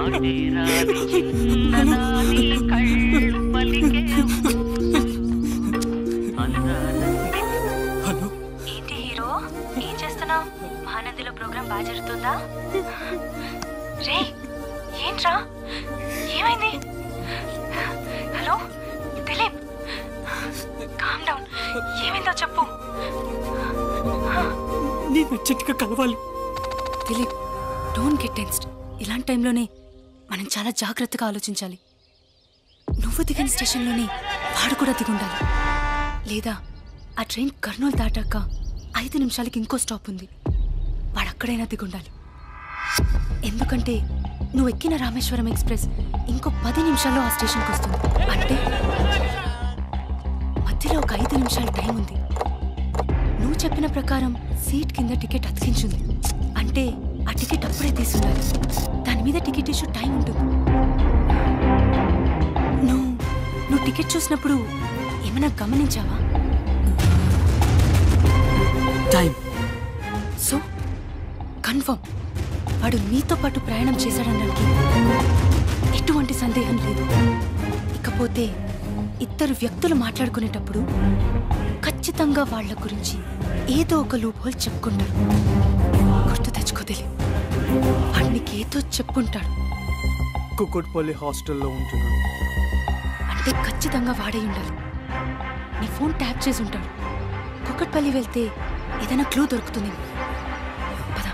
ఏంటి హీరో, ఏం చేస్తున్నావు? మహానదిలో ప్రోగ్రాం బాగా జరుగుతుందా? రే ఏంట్రా, ఏమైంది? Hello Dilip, calm down. ఏమైందో చెప్పు. నేను అర్జెంటుగా కలవాలి. Dilip, don't get tensed. ఇలాంటి టైంలోనే మనం చాలా జాగ్రత్తగా ఆలోచించాలి. నువ్వు దిగిన స్టేషన్లోనే వాడు కూడా దిగుండాలి. లేదా ఆ ట్రైన్ కర్నూలు దాటాక 5 నిమిషాలకి ఇంకో స్టాప్ ఉంది, వాడు అక్కడైనా దిగుండాలి. ఎందుకంటే నువ్వు ఎక్కిన రామేశ్వరం ఎక్స్ప్రెస్ ఇంకో 10 నిమిషాల్లో ఆ స్టేషన్కి వస్తుంది. అంటే మధ్యలో ఒక 5 నిమిషాల టైం ఉంది. నువ్వు చెప్పిన ప్రకారం సీట్ కింద టికెట్ అతికించుంది. అంటే ఆ టికెట్ అప్పుడే తీసుండాలి. దాని మీద టికెట్ ఇష్యూ టైం ఉంటుంది. నువ్వు టికెట్ చూసినప్పుడు ఏమైనా గమనించావా? టైం. సో కన్ఫర్మ్ వాడు నీతో పాటు ప్రయాణం చేశాడనడానికి ఎటువంటి సందేహం లేదు. ఇకపోతే ఇద్దరు వ్యక్తులు మాట్లాడుకునేటప్పుడు ఖచ్చితంగా వాళ్ళ గురించి ఏదో ఒక లూప్ హోల్ చెప్పుకుంటారు. గుర్తు తెచ్చుకోదలే, వాడు నీకేదో చెప్పుంటాడు. కుక్కట్పల్లి హాస్టల్లో ఉంటున్నాను అంటే ఖచ్చితంగా వాడే ఉండాలి. నీ ఫోన్ ట్యాప్ చేసి ఉంటాడు. కుక్కట్పల్లి వెళ్తే ఏదైనా క్లూ దొరుకుతుంది. పద.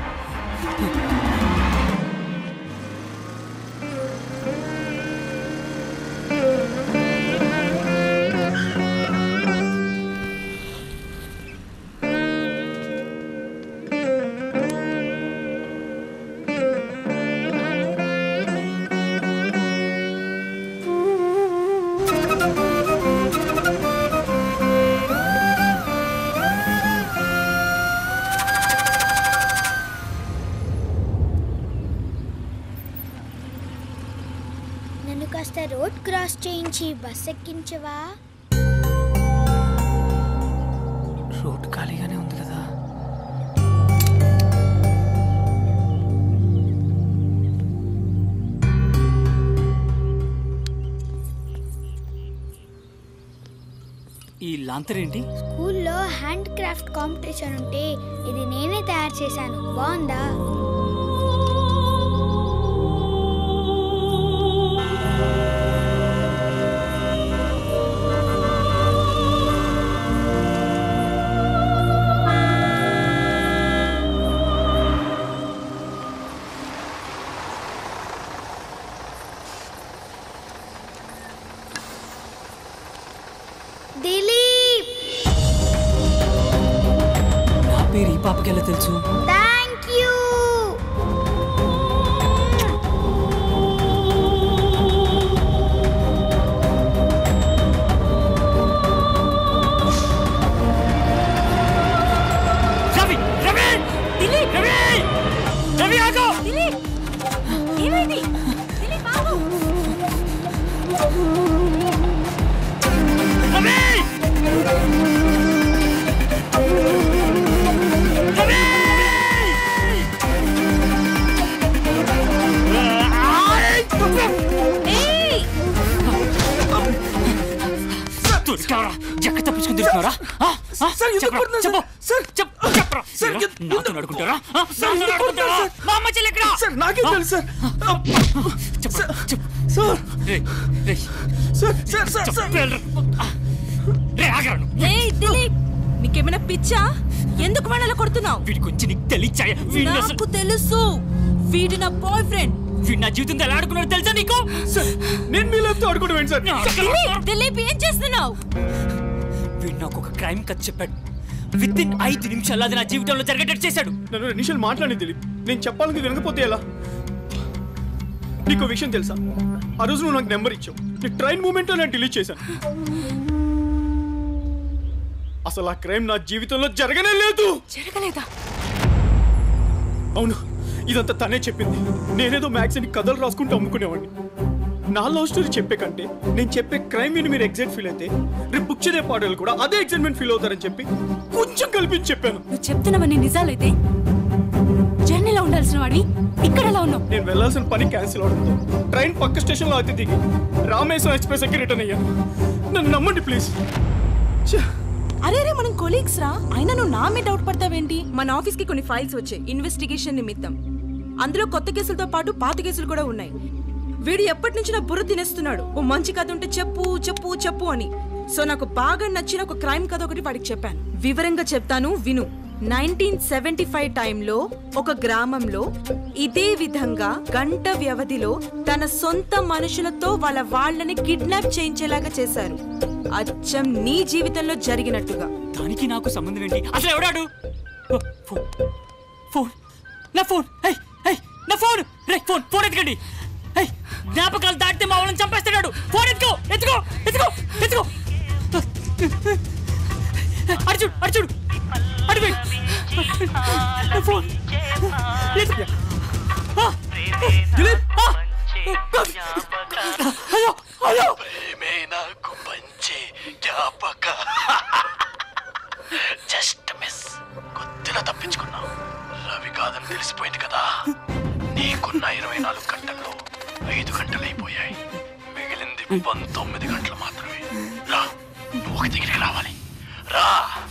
కాస్త రోడ్ క్రాస్ చేయించి బస్ ఎక్కించవా? రోడ్ ఖాళీగానే ఉంది కదా. ఈ లాంతర్ ఏంటి? స్కూల్లో హ్యాండ్ క్రాఫ్ట్ కాంపిటీషన్ ఉంటే ఇది నేనే తయారు చేశాను. బాగుందా? దిలీప్, నా పేరు ఈ పాపకి ఎలా తెలుసు? Thank you. రవి రవి దిలీప్ రవి రవి ఆగు. దిలీప్, ఏమైంది? దిలీప్ ఆగు. ఎక్కడ తప్పించుకుని తిరుగుతున్నారా? నాతో అడుగుంటారా? మా అమ్మ చెల్లి ఎక్కడ? నాకే తెలుసు నీకేమైనా పిచ్చా? ఎందుకు వాళ్ళ కొడుతున్నావు? వీడి గురించి నీకు తెలియచా? నాకు తెలుసు, వీడి నా బాయ్ ఫ్రెండ్. వీడి నా జీవితంతో ఎలా ఆడుకున్నాడు తెలుసా నీకు? నేను మీతో ఆడుకోవడం సార్. దిలీప్, ఏం చేస్తున్నావు? వీడు నాకు ఒక క్రైమ్ కథ చెప్పాడు. వితిన్ 5 నిమిషాలు అది నా జీవితంలో జరిగేటట్టు చేశాడు. నన్ను 2 నిమిషాలు మాట్లాడి దిలీప్. నేను చెప్పాలని వినకపోతే ఎలా? నీకు విషయం తెలుసా? ఆ రోజు నువ్వు నాకు నెంబర్ ఇచ్చావు. నీ ట్రైన్ మూమెంట్ నేను డిలీట్ చేశాను. అసలు ఆ క్రైమ్ నా జీవితంలో జరగనే లేదు. జరగలేదా? అవును, ఇదంతా తనే చెప్పింది. నేనేదో మ్యాగజైన్ కథలు రాసుకుంటూ అమ్ముకునేవాడిని. నా లవ్ స్టోరీ చెప్పే కంటే నేను చెప్పే క్రైమ్ విని మీరు ఎగ్జైట్ ఫీల్ అయితే రేపు బుక్ చదివే పాటలు కూడా అదే ఎగ్జైట్మెంట్ ఫీల్ అవుతారని చెప్పి కొంచెం కల్పించి చెప్పాను. నువ్వు చెప్తున్నవన్నీ నిజాలైతే జర్నీలో ఉండాలి. వెళ్ళాల్సిన వాడివి ఇక్కడ ఎలా ఉన్నావు? నేను వెళ్ళాల్సిన పని క్యాన్సిల్ అవడంతో ట్రైన్ పక్క స్టేషన్లో అయితే దిగి రామేశ్వరం ఎక్స్ప్రెస్ ఎక్కి రిటర్న్ అయ్యాను. నన్ను నమ్మండి ప్లీజ్. అరే మనం కొలీగ్స్ రా, అయినా నువ్వు నా మీద డౌట్ పడతావేంటి? మన ఆఫీస్ కి కొన్ని ఫైల్స్ వచ్చాయి ఇన్వెస్టిగేషన్ నిమిత్తం. అందులో కొత్త కేసులతో పాటు పాత కేసులు కూడా ఉన్నాయి. వీడు ఎప్పటి నుంచి నా బుర్ర తినేస్తున్నాడు. ఓ మంచి కథ ఉంటే చెప్పు చెప్పు చెప్పు అని. సో నాకు బాగా నచ్చిన ఒక క్రైమ్ కథ ఒకటి వాడికి చెప్పాను. వివరంగా చెప్తాను విను. 1975 టైంలో ఒక గ్రామంలో ఇదే విధంగా గంట వ్యవధిలో తన సొంత మనుషులతో వాళ్ళని కిడ్నాప్ చేయించేలాగా చేశారు. అచ్చం నీ జీవితంలో జరిగినట్టుగా. దానికి నాకు సంబంధం ఏంటి? అసలు ఎవడాడు? ఫోన్ నా ఫోన్ నా ఫోన్ ఫోన్ ఎత్తుకండి. జ్ఞాపకాలు దాటితే మా వాళ్ళని చంపేస్తున్నాడు. ఫోన్ ఎత్తుకో ఎత్తుకో ఎత్తుకో ఎత్తుకో. అర్జుడు అర్జుడు అడిగి ఫోన్ హలో హలో. నాకు పంచే జ్ఞాపక జస్ట్ మిస్. కొద్దిగా తప్పించుకున్నావు. రవి కాదని తెలిసిపోయింది కదా. నీకున్న 24 గంటల్లో 5 గంటలైపోయాయి. మిగిలింది 19 గంటలు మాత్రమే. రా, నువ్వు ఒక దగ్గరికి రావాలి. రా.